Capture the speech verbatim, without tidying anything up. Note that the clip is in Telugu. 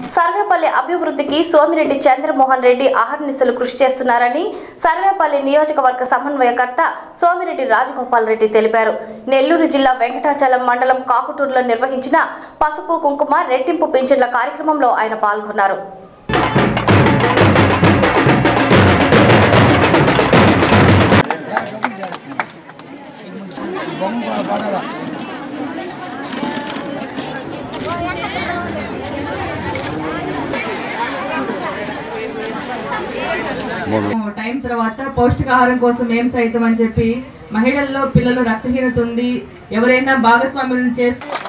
సర్వేపల్లి అభివృద్ధికి సోమిరెడ్డి చంద్రమోహన్ రెడ్డి అహర్నిశలు కృషి చేస్తున్నారని సర్వేపల్లి నియోజకవర్గ సమన్వయకర్త సోమిరెడ్డి రాజగోపాల్ రెడ్డి తెలిపారు. నెల్లూరు జిల్లా వెంకటాచలం మండలం కాకుటూరులో నిర్వహించిన పసుపు కుంకుమ రెట్టింపు పింఛన్ల కార్యక్రమంలో ఆయన పాల్గొన్నారు. టైం తర్వాత పౌష్టికాహారం కోసం ఏం సైతం అని చెప్పి మహిళల్లో పిల్లలు రక్తహీనత ఉంది, ఎవరైనా భాగస్వామ్యం చేసి